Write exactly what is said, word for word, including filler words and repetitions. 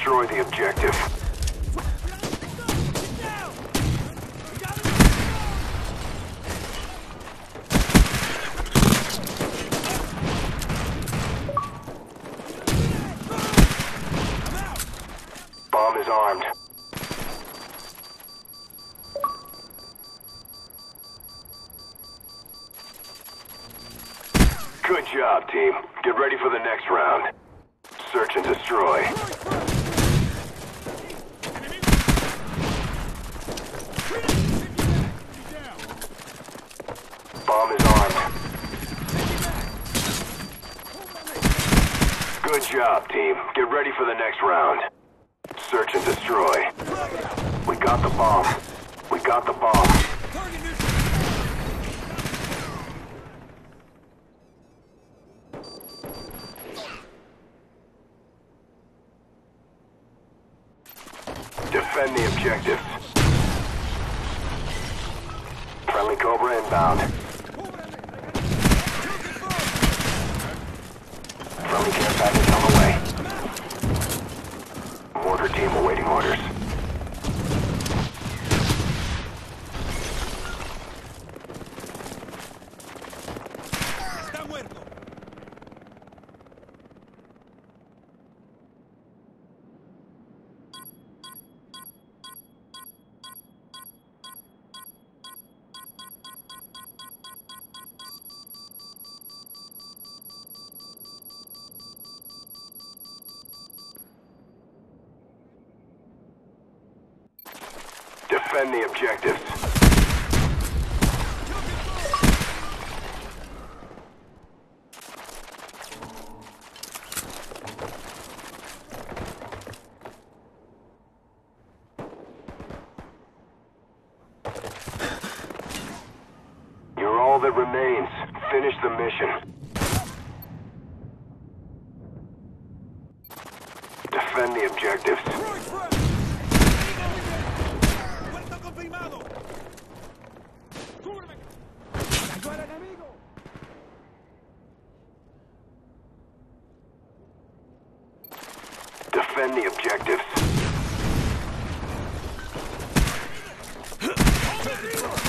destroy the objective. Bomb is armed. Good job, team. Get ready for the next round. Search and destroy. Bomb is armed. Good job, team. Get ready for the next round. Search and destroy. We got the bomb. We got the bomb. Defend the objectives. Friendly Cobra inbound. Friendly care package on the way. Mortar team awaiting orders. Está muerto. Defend the objectives. You're all that remains. Finish the mission. Defend the objectives. Defend the objectives.